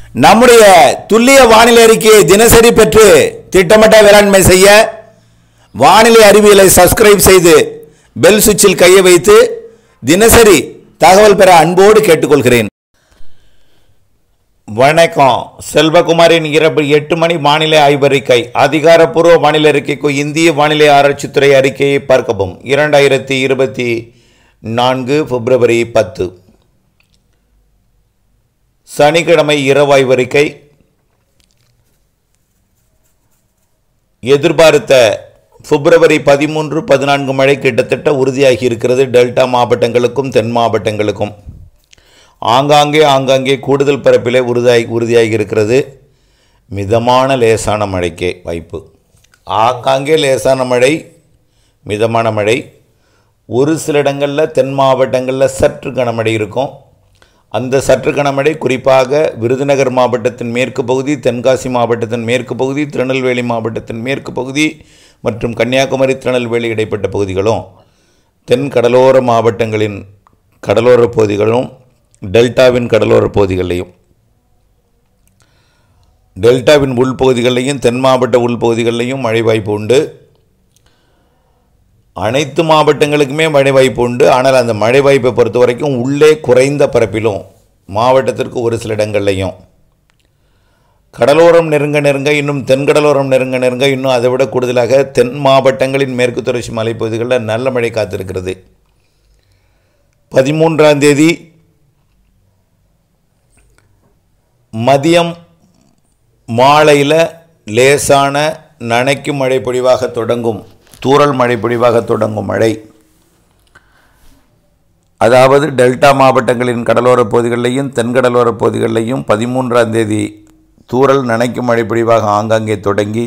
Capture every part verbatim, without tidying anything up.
நம்முடைய துல்லிய வானிலை அறிக்கையை தினசரி பெற்று திட்டமிட்ட வேளாண்மை செய்ய வானிலை அறிவியலை சப்ஸ்கிரைப் செய்து பெல் சுவிட்சில் கையை வைத்து தினசரி தகவல் பெற அன்போடு கேட்டுக்கொள்கிறேன். வணக்கம். செல்வகுமாரின் இரவு எட்டு மணி வானிலை ஆய்வறிக்கை. அதிகாரப்பூர்வ வானிலை அறிக்கைக்கு இந்திய வானிலை ஆராய்ச்சித்துறை அறிக்கையை பார்க்கவும். இரண்டாயிரத்தி இருபத்தி நான்கு பிப்ரவரி பத்து சனிக்கிழமை இரவு ஆய்வறிக்கை. எதிர்பார்த்த பிப்ரவரி பதிமூன்று பதினான்கு மழை கிட்டத்தட்ட உறுதியாகி இருக்கிறது. டெல்டா மாவட்டங்களுக்கும் தென் மாவட்டங்களுக்கும் ஆங்காங்கே ஆங்காங்கே கூடுதல் பரப்பிலே உறுதியாகி உறுதியாகி இருக்கிறது. மிதமான லேசான மழைக்கே வாய்ப்பு. ஆங்காங்கே லேசான மழை, மிதமான மழை. ஒரு சில இடங்களில் தென் மாவட்டங்களில் சற்று கனமழை இருக்கும். அந்த சற்று கனமழை குறிப்பாக விருதுநகர் மாவட்டத்தின் மேற்கு பகுதி, தென்காசி மாவட்டத்தின் மேற்கு பகுதி, திருநெல்வேலி மாவட்டத்தின் மேற்கு பகுதி மற்றும் கன்னியாகுமரி திருநெல்வேலி இடைப்பட்ட பகுதிகளும், தென் கடலோர மாவட்டங்களின் கடலோர பகுதிகளும், டெல்டாவின் கடலோர பகுதிகளையும், டெல்டாவின் உள்பகுதிகளிலையும் தென் மாவட்ட உள்பகுதிகளிலையும் மழை வாய்ப்பு உண்டு. அனைத்து மாவட்டங்களுக்குமே மழை வாய்ப்பு உண்டு. ஆனால் அந்த மழை வாய்ப்பை பொறுத்த வரைக்கும் உள்ளே குறைந்த பரப்பிலும் மாவட்டத்திற்கு ஒரு சில இடங்கள்லையும், கடலோரம் நெருங்க நெருங்க இன்னும் தென்கடலோரம் நெருங்க நெருங்க இன்னும் அதை விட கூடுதலாக தென் மாவட்டங்களின் மேற்கு தொடர்ச்சி மலைப்பகுதிகளில் நல்ல மழை காத்திருக்கிறது. பதிமூன்றாம் தேதி மதியம் மாலையில் லேசான நனைக்கும் மழை பொழிவாக தொடங்கும். தூறல் மழை பொழிவாக தொடங்கும் மழை, அதாவது டெல்டா மாவட்டங்களின் கடலோர பகுதிகளிலையும் தென்கடலோர பகுதிகளிலையும் பதிமூன்றாம் தேதி தூறல் நனைக்கும் மழை பொழிவாக ஆங்காங்கே தொடங்கி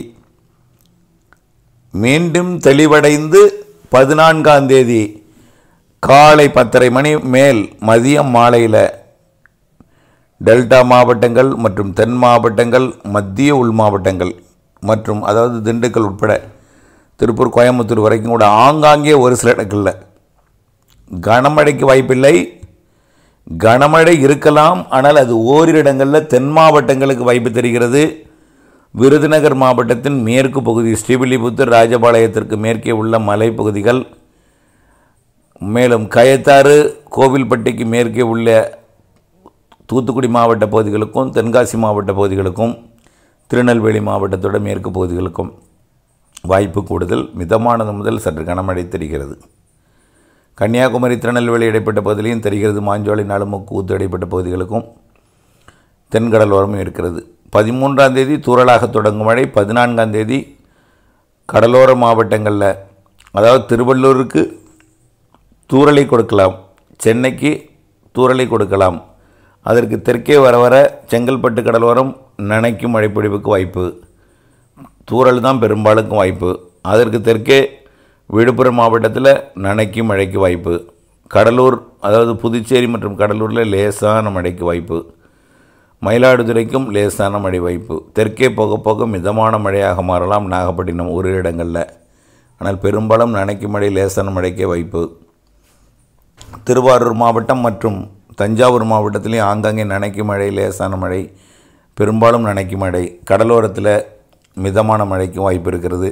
மீண்டும் தெளிவடைந்து பதினான்காம் தேதி காலை பத்தரை மணி மேல் மதியம் மாலையில் டெல்டா மாவட்டங்கள் மற்றும் தென் மாவட்டங்கள், மத்திய உள் மாவட்டங்கள் மற்றும் அதாவது திண்டுக்கல் உட்பட திருப்பூர், கோயம்புத்தூர் வரைக்கும் கூட ஆங்காங்கே ஒரு சில இடங்களில் கனமழைக்கு வாய்ப்பில்லை. கனமழை இருக்கலாம், ஆனால் அது ஓரிரு இடங்களில் தென் மாவட்டங்களுக்கு வாய்ப்பு தெரிகிறது. விருதுநகர் மாவட்டத்தின் மேற்கு பகுதி, ஸ்ரீவில்லிபுத்தூர், ராஜபாளையத்திற்கு மேற்கே உள்ள மலைப்பகுதிகள், மேலும் கயத்தாறு, கோவில்பட்டிக்கு மேற்கே உள்ள தூத்துக்குடி மாவட்ட பகுதிகளுக்கும், தென்காசி மாவட்ட பகுதிகளுக்கும், திருநெல்வேலி மாவட்டத்தோட மேற்கு பகுதிகளுக்கும் வாய்ப்பு கூடுதல். மிதமானது முதல் சற்று கனமழை தெரிகிறது. கன்னியாகுமரி திருநெல்வேலி இடைப்பட்ட பகுதியிலையும் தெரிகிறது. மாஞ்சோலை, நாலுமுக்கு, ஊத்து இடைப்பட்ட பகுதிகளுக்கும் தென்கடலோரமும் இருக்கிறது. பதிமூன்றாம் தேதி தூறலாக தொடங்கும் மழை. பதினான்காம் தேதி கடலோர மாவட்டங்களில், அதாவது திருவள்ளூருக்கு தூறலை கொடுக்கலாம், சென்னைக்கு தூறலை கொடுக்கலாம். அதற்கு தெற்கே வர வர செங்கல்பட்டு கடலோரம் நனைக்கும் மழைப்பொழிவுக்கு வாய்ப்பு. தூறல் தான் பெரும்பாலுக்கும் வாய்ப்பு. அதற்கு தெற்கே விழுப்புரம் மாவட்டத்தில் நனைக்கும் மழைக்கு வாய்ப்பு. கடலூர், அதாவது புதுச்சேரி மற்றும் கடலூரில் லேசான மழைக்கு வாய்ப்பு. மயிலாடுதுறைக்கும் லேசான மழை வாய்ப்பு. தெற்கே போக போக மிதமான மழையாக மாறலாம் நாகப்பட்டினம் ஒரு இடங்களில். ஆனால் பெரும்பாலும் நனைக்கும் மழை, லேசான மழைக்கே வாய்ப்பு. திருவாரூர் மாவட்டம் மற்றும் தஞ்சாவூர் மாவட்டத்திலேயும் ஆங்காங்கே நனைக்கும் மழை, லேசான மழை, பெரும்பாலும் நனைக்கும் மழை. கடலோரத்தில் மிதமான மழைக்கும் வாய்ப்பு இருக்கிறது.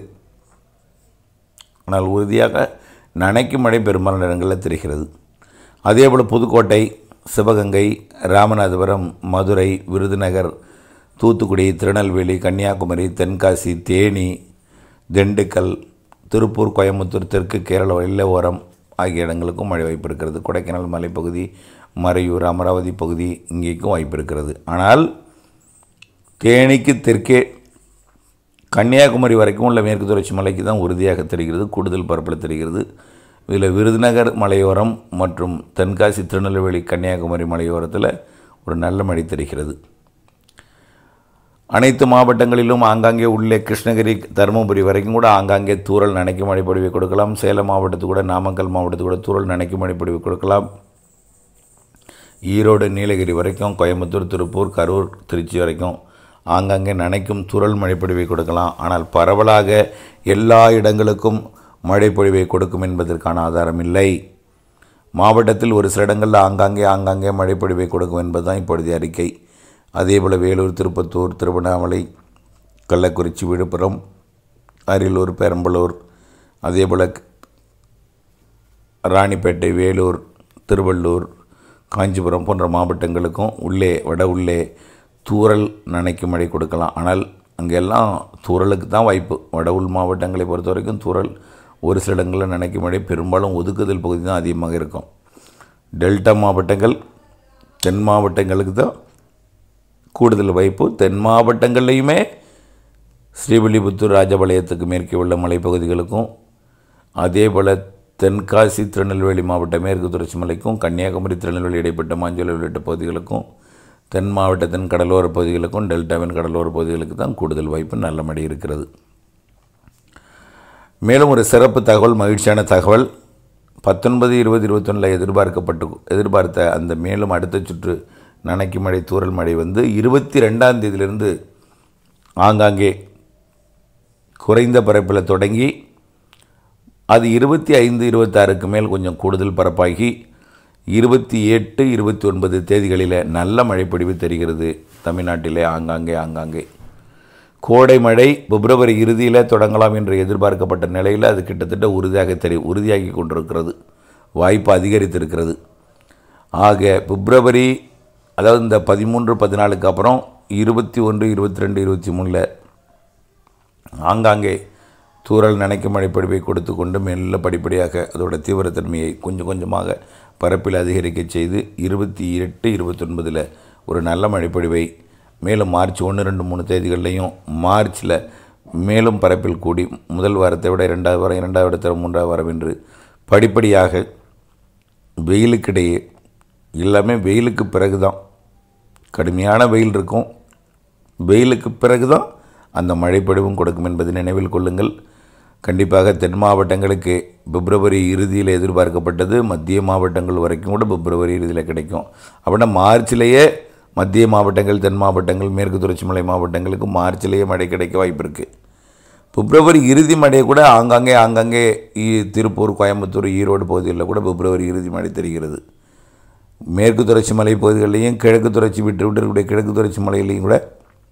ஆனால் உறுதியாக நனைக்கும் மழை பெரும்பாலான இடங்களில் தெரிகிறது. அதேபோல் புதுக்கோட்டை, சிவகங்கை, ராமநாதபுரம், மதுரை, விருதுநகர், தூத்துக்குடி, திருநெல்வேலி, கன்னியாகுமரி, தென்காசி, தேனி, திண்டுக்கல், திருப்பூர், கோயம்புத்தூர், தெற்கு கேரள எல்லை ஓரம் ஆகிய இடங்களுக்கும் மழை வாய்ப்பு இருக்கிறது. கொடைக்கானல் மலைப்பகுதி, மறையூர், அமராவதி பகுதி இங்கேக்கும் வாய்ப்பு இருக்கிறது. ஆனால் தேனிக்கு தெற்கே கன்னியாகுமரி வரைக்கும் உள்ள மேற்கு தொடர்ச்சி மலைக்கு தான் உறுதியாக தெரிகிறது, கூடுதல் பரப்பில் தெரிகிறது. இதில் விருதுநகர் மலையோரம் மற்றும் தென்காசி, திருநெல்வேலி, கன்னியாகுமரி மலையோரத்தில் ஒரு நல்ல மழை தெரிகிறது. அனைத்து மாவட்டங்களிலும் ஆங்காங்கே உள்ளே கிருஷ்ணகிரி, தருமபுரி வரைக்கும் கூட ஆங்காங்கே தூறல் நனைக்கும் மழை பொழிவை கொடுக்கலாம். சேலம் மாவட்டத்துக்கு கூட, நாமக்கல் மாவட்டத்துக்கு கூட தூறல் நனைக்கும் மழை பொழிவை கொடுக்கலாம். ஈரோடு, நீலகிரி வரைக்கும், கோயம்புத்தூர், திருப்பூர், கரூர், திருச்சி வரைக்கும் ஆங்காங்கே நனைக்கும் தூறல் மழைப்பொழிவை கொடுக்கலாம். ஆனால் பரவலாக எல்லா இடங்களுக்கும் மழைப்பொழிவை கொடுக்கும் என்பதற்கான ஆதாரம் இல்லை. மாவட்டத்தில் ஒரு சில இடங்களில் ஆங்காங்கே ஆங்காங்கே மழைப்பொழிவை கொடுக்கும் என்பதுதான் இப்பொழுதைய அறிக்கை. அதேபோல் வேலூர், திருப்பத்தூர், திருவண்ணாமலை, கள்ளக்குறிச்சி, விழுப்புரம், அரியலூர், பெரம்பலூர், அதேபோல் ராணிப்பேட்டை, வேலூர், திருவள்ளூர், காஞ்சிபுரம் போன்ற மாவட்டங்களுக்கும் உள்ளே வட உள்ளே தூறல் நனைக்கும் மழை கொடுக்கலாம். ஆனால் அங்கெல்லாம் தூறலுக்கு தான் வாய்ப்பு. வட உள் மாவட்டங்களை பொறுத்த வரைக்கும் தூறல் ஒரு சில இடங்களில் நனைக்கும் மழை, பெரும்பாலும் ஒதுக்குதல் பகுதி தான் அதிகமாக இருக்கும். டெல்டா மாவட்டங்கள், தென் மாவட்டங்களுக்கு தான் கூடுதல் வாய்ப்பு. தென் மாவட்டங்கள்லையுமே ஸ்ரீவில்லிபுத்தூர், ராஜபாளையத்துக்கு மேற்கே உள்ள மலைப்பகுதிகளுக்கும், அதேபோல் தென்காசி, திருநெல்வேலி மாவட்ட மேற்கு தொடர்ச்சி மலைக்கும், கன்னியாகுமரி, திருநெல்வேலி இடைப்பட்ட மாஞ்சோலை உள்ளிட்ட பகுதிகளுக்கும், தென் மாவட்டத்தின் கடலோர பகுதிகளுக்கும், டெல்டாவின் கடலோர பகுதிகளுக்கு தான் கூடுதல் வாய்ப்பு, நல்ல மழை இருக்கிறது. மேலும் ஒரு சிறப்பு தகவல், மகிழ்ச்சியான தகவல். பத்தொன்பது, இருபது, இருபத்தொன்னில் எதிர்பார்க்கப்பட்டு எதிர்பார்த்த அந்த மேலும் அடுத்த சுற்று நனைக்கும் மழை, தூறல் மழை வந்து இருபத்தி ரெண்டாம் தேதியிலிருந்து ஆங்காங்கே குறைந்த பரப்பில் தொடங்கி அது இருபத்தி ஐந்து, இருபத்தாறுக்கு மேல் கொஞ்சம் கூடுதல் பரப்பாகி இருபத்தி எட்டு, இருபத்தி ஒன்பது தேதிகளில் நல்ல மழைப்பொழிவு தெரிகிறது தமிழ்நாட்டிலே. ஆங்காங்கே ஆங்காங்கே கோடை மழை பிப்ரவரி இறுதியில் தொடங்கலாம் என்று எதிர்பார்க்கப்பட்ட நிலையில் அது கிட்டத்தட்ட உறுதியாக தெரி உறுதியாகி கொண்டிருக்கிறது, வாய்ப்பு அதிகரித்திருக்கிறது. ஆக பிப்ரவரி, அதாவது இந்த பதிமூன்று, பதினாலுக்கு அப்புறம் இருபத்தி ஒன்று, இருபத்தி ரெண்டு, இருபத்தி மூணில் ஆங்காங்கே தூறல் நனைக்கும் மழைப்பொழிவை கொடுத்து கொண்டு மெல்ல படிப்படியாக அதோட தீவிரத்தன்மையை கொஞ்சம் கொஞ்சமாக பரப்பில் அதிகரிக்க செய்து இருபத்தி எட்டு, இருபத்தொன்பதில் ஒரு நல்ல மழைப்பொழிவை, மேலும் மார்ச் ஒன்று, ரெண்டு, மூணு தேதிகள்லையும் மார்ச்சில் மேலும் பரப்பில் கூடி முதல் வாரத்தை விட இரண்டாவது வாரம், இரண்டாவது இடத்தில் மூன்றாவது வாரம் என்று படிப்படியாக வெயிலுக்கிடையே, எல்லாமே வெயிலுக்கு பிறகு தான், கடுமையான வெயில் இருக்கும், வெயிலுக்கு பிறகு தான் அந்த மழைப்பொழிவும் கொடுக்கும் என்பதை நினைவில் கொள்ளுங்கள். கண்டிப்பாக தென் மாவட்டங்களுக்கு பிப்ரவரி இறுதியில் எதிர்பார்க்கப்பட்டது மத்திய மாவட்டங்கள் வரைக்கும் கூட பிப்ரவரி இறுதியில் கிடைக்கும். அப்படின்னா மார்ச்சிலேயே மத்திய மாவட்டங்கள், தென் மாவட்டங்கள், மேற்கு தொடர்ச்சி மலை மாவட்டங்களுக்கு மார்ச்சிலேயே மழை கிடைக்க வாய்ப்பு இருக்குது. பிப்ரவரி இறுதி மழை கூட ஆங்காங்கே ஆங்காங்கே திருப்பூர், கோயம்புத்தூர், ஈரோடு பகுதிகளில் கூட பிப்ரவரி இறுதி மழை தெரிகிறது. மேற்கு தொடர்ச்சி மலை பகுதிகளிலையும் கிழக்கு தொடர்ச்சி விட்டு விட்டு இருக்கக்கூடிய கிழக்கு தொடர்ச்சி மலையிலையும் கூட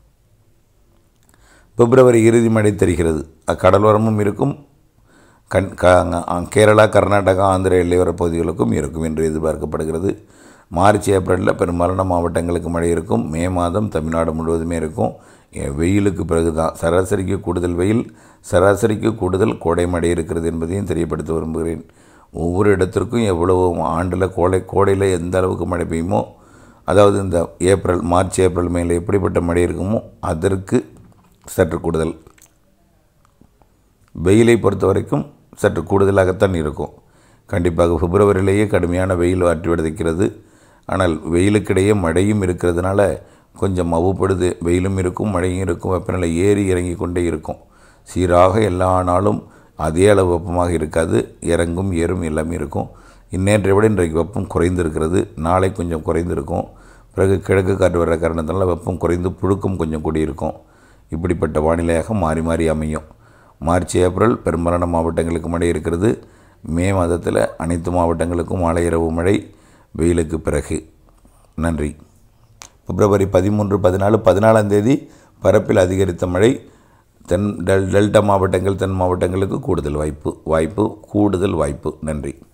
பிப்ரவரி இறுதி மழை தெரிகிறது. கடலோரமும் இருக்கும், கண் கேரளா, கர்நாடகா, ஆந்திர எல்லையோர பகுதிகளுக்கும் இருக்கும் என்று எதிர்பார்க்கப்படுகிறது. மார்ச், ஏப்ரலில் பெரும்பாலான மாவட்டங்களுக்கு மழை இருக்கும். மே மாதம் தமிழ்நாடு முழுவதுமே இருக்கும். வெயிலுக்கு பிறகு தான் சராசரிக்கு கூடுதல் வெயில், சராசரிக்கு கூடுதல் கோடை மழை இருக்கிறது என்பதையும் தெரியப்படுத்த விரும்புகிறேன். ஒவ்வொரு இடத்திற்கும் எவ்வளவு ஆண்டில் கோடை கோடையில் எந்த அளவுக்கு மழை பெய்யுமோ, அதாவது இந்த ஏப்ரல், மார்ச், ஏப்ரல், மேலே எப்படிப்பட்ட மழை இருக்குமோ அதற்கு சற்று கூடுதல். வெயிலை பொறுத்த வரைக்கும் சற்று கூடுதலாகத்தான் இருக்கும். கண்டிப்பாக பிப்ரவரியிலேயே கடுமையான வெயில் ஆற்றி விதைக்கிறது. ஆனால் வெயிலுக்கிடையே மழையும் இருக்கிறதுனால கொஞ்சம் மவுப்படுது. வெயிலும் இருக்கும், மழையும் இருக்கும், வெப்பநிலை ஏறி இறங்கி கொண்டே இருக்கும். சீராக எல்லா நாளும் அதே அளவு வெப்பமாக இருக்காது, இறங்கும் ஏறும் எல்லாமே இருக்கும். இன்னேற்றை விட இன்றைக்கு வெப்பம் குறைந்திருக்கிறது, நாளை கொஞ்சம் குறைந்திருக்கும். பிறகு கிழக்கு காற்று வர்ற காரணத்தினால வெப்பம் குறைந்து புழுக்கம் கொஞ்சம் கூடியிருக்கும். இப்படிப்பட்ட வானிலையாக மாறி மாறி அமையும். மார்ச், ஏப்ரல் பெரும்பாலான மாவட்டங்களுக்கு மழை இருக்கிறது. மே மாதத்தில் அனைத்து மாவட்டங்களுக்கும் மாலை இரவு மழை, வெயிலுக்கு பிறகு. நன்றி. பிப்ரவரி பதிமூன்று, பதினாலு, பதினாலாம் தேதி பரப்பில் அதிகரித்த மழை. தென் டெல் டெல்டா மாவட்டங்கள், தென் மாவட்டங்களுக்கு கூடுதல் வாய்ப்பு வாய்ப்பு கூடுதல் வாய்ப்பு. நன்றி.